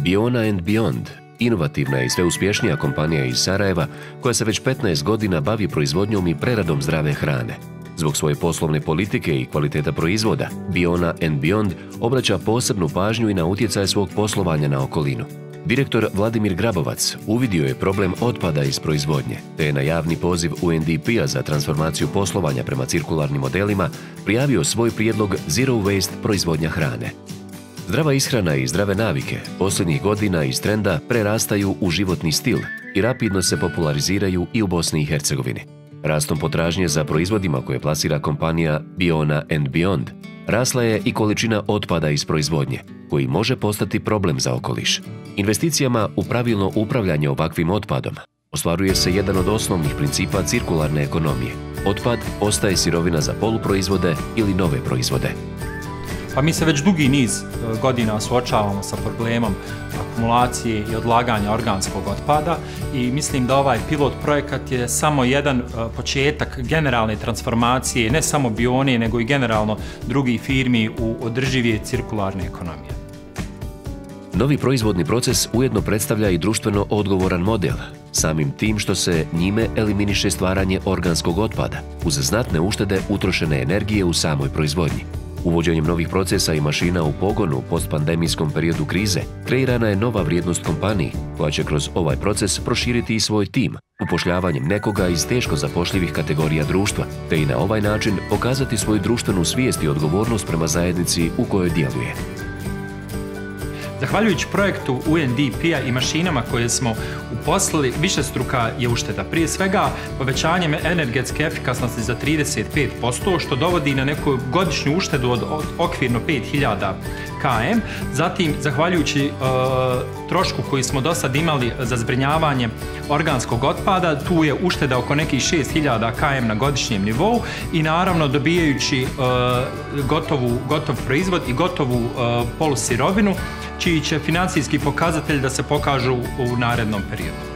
Biona and Beyond inovativna i sve uspješnija kompanija iz Sarajeva koja se već 15 godina bavi proizvodnjom i preradom zdrave hrane. Zbog svoje poslovne politike i kvaliteta proizvoda, Biona and Beyond obraća posebnu pažnju i na utjecaj svog poslovanja na okolinu. Direktor Vladimir Grabovac uvidio je problem otpada iz proizvodnje, te je na javni poziv UNDP-a za transformaciju poslovanja prema cirkularnim modelima prijavio svoj prijedlog Zero Waste proizvodnja hrane. Zdrava ishrana i zdrave navike posljednjih godina iz trenda prerastaju u životni stil i rapidno se populariziraju i u Bosni i Hercegovini. Rastom potražnje za proizvodima koje plasira kompanija Biona and Beyond, rasla je i količina otpada iz proizvodnje, koji može postati problem za okoliš. Investicijama u pravilno upravljanje ovakvim otpadom ostvaruje se jedan od osnovnih principa cirkularne ekonomije. Otpad postaje sirovina za poluproizvode ili nove proizvode. Pa mi se već dugi niz godina suočavamo sa problemom akumulacije i odlaganja organskog otpada i mislim da ovaj pilot projekat je samo jedan početak generalne transformacije ne samo Bione nego i generalno drugih firmi u održivije cirkularne ekonomije. Novi proizvodni proces ujedno predstavlja i društveno odgovoran model, samim tim što se njime eliminiše stvaranje organskog otpada, uz znatne uštede utrošene energije u samoj proizvodnji. Uvođenjem novih procesa i mašina u pogonu u postpandemijskom periodu krize, kreirana je nova vrijednost kompaniji, koja će kroz ovaj proces proširiti i svoj tim, upošljavanjem nekoga iz teško zapošljivih kategorija društva, te i na ovaj način pokazati svoju društvenu svijest i odgovornost prema zajednici u kojoj djeluje. Zahvaljujući projektu UNDP-a i mašinama koje smo uposlili, višestruka je ušteda. Prije svega, povećanjem energetske efikasnosti za 35%, što dovodi na neku godišnju uštedu od okvirno 5000 km. Zatim, zahvaljujući trošku koji smo do sad imali za zbrinjavanje organskog otpada, tu je ušteda oko nekih 6000 km na godišnjem nivou i naravno dobijajući gotov proizvod i gotovu polusirovinu, čiji će financijski pokazatelj da se pokažu u narednom periodu.